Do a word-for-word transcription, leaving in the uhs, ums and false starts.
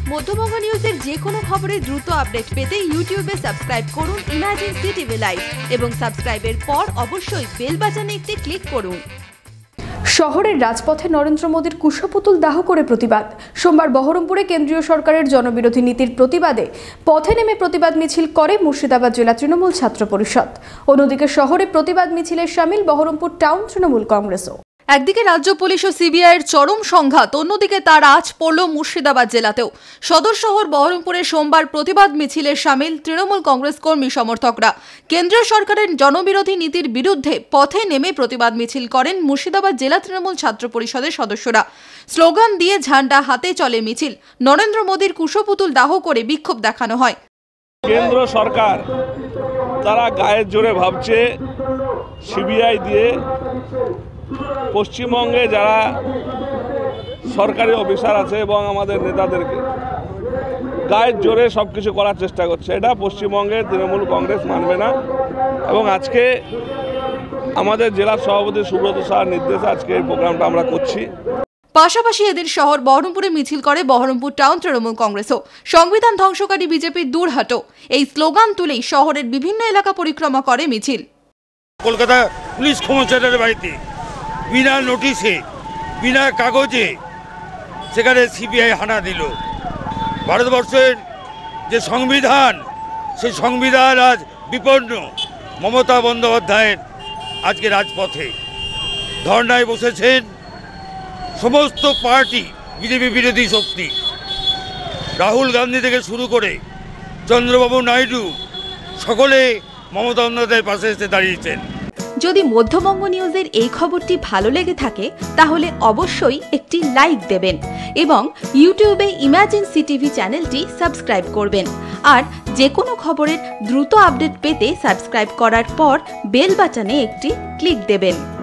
মধ্যবঙ্গ নিউজের যে কোনো খবরের দ্রুত আপডেট পেতে ইউটিউবে সাবস্ক্রাইব করুন ইমাজিন সিটিভি লাইভ এবং সাবস্ক্রাইবের পর অবশ্যই বেল বাটনে একটি ক্লিক করুন। শহরের রাজপথে নরেন্দ্র মোদীর কুশপুতুল দাহ করে প্রতিবাদ। সোমবার বহরমপুরে কেন্দ্রীয় সরকারের জনবিরোধী নীতির প্রতিবাদে পথে নেমে প্রতিবাদ মিছিল করে মুর্শিদাবাদ জেলা তৃণমূল ছাত্র পরিষদ। অন্যদিকে শহরে প্রতিবাদ মিছিলে শামিল বহরমপুর টাউন তৃণমূল কংগ্রেসও। একদিকে রাজ্য পুলিশ ও সিবিআইয়ের চরম সংঘাত, অন্যদিকে তার আঁচ পড়ল মুর্শিদাবাদ জেলাতেও। সদর শহর বহরমপুরে সোমবার প্রতিবাদ মিছিলে শামিল তৃণমূল কংগ্রেস কর্মী সমর্থকরা। কেন্দ্রীয় সরকারের জনবিরোধী নীতির বিরুদ্ধে পথে নেমে প্রতিবাদ মিছিল করেন মুর্শিদাবাদ জেলা তৃণমূল ছাত্র পরিষদের সদস্যরা। স্লোগান দিয়ে ঝান্ডা হাতে চলে মিছিল। নরেন্দ্র মোদীর কুশপুতুল দাহ করে বিক্ষোভ দেখানো হয়। কেন্দ্র সরকার তারা গায়ের জোরে ভাবছে সিবিআই দিয়ে পশ্চিমবঙ্গে যারা সরকারি অফিসার আছে এবং আমাদের নেতাদেরকে গায়ের জোরে সব কিছু করার চেষ্টা করছে। এটা পশ্চিমবঙ্গের তৃণমূল কংগ্রেস মানবে না এবং আজকে আমাদের জেলার সভাপতি সুব্রত সাহার নির্দেশে আজকে এই প্রোগ্রামটা আমরা করছি। পাশাপাশি এদিন শহর বহরমপুরে মিছিল করে বহরমপুর টাউন তৃণমূল কংগ্রেসও। সংবিধান ধ্বংসকারী বিজেপির দূর হাটো, এই স্লোগান তুলেই শহরের বিভিন্ন এলাকা পরিক্রমা করে মিছিল। কলকাতা পুলিশ কমিশনারের বাড়িতে বিনা নোটিশে বিনা কাগজে সেখানে সিবিআই হানা দিল। ভারতবর্ষের যে সংবিধান, সেই সংবিধান আজ বিপন্ন। মমতা বন্দ্যোপাধ্যায়ের আজকে রাজপথে ধর্নায় বসেছেন সমস্ত পার্টি, বিজেপি বিরোধী শক্তি, রাহুল গান্ধী থেকে শুরু করে চন্দ্রবাবু নাইডু, সকলে মমতা বন্দ্যোপাধ্যায়ের পাশে এসে দাঁড়িয়েছেন। যদি মধ্যবঙ্গ নিউজের এই খবরটি ভালো লেগে থাকে তাহলে অবশ্যই একটি লাইক দেবেন এবং ইউটিউবে ইমাজিন সিটিভি চ্যানেলটি সাবস্ক্রাইব করবেন। আর যে কোনো খবরের দ্রুত আপডেট পেতে সাবস্ক্রাইব করার পর বেল বাটনে একটি ক্লিক দেবেন।